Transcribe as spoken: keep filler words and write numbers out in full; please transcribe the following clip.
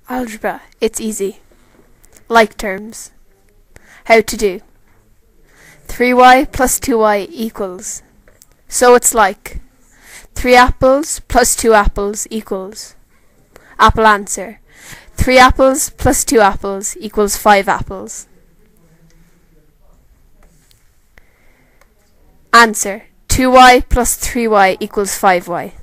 Algebra, it's easy. Like terms. How to do. three y plus two y equals. So it's like. three apples plus two apples equals. Apple answer. three apples plus two apples equals five apples. Answer. two y plus three y equals five y.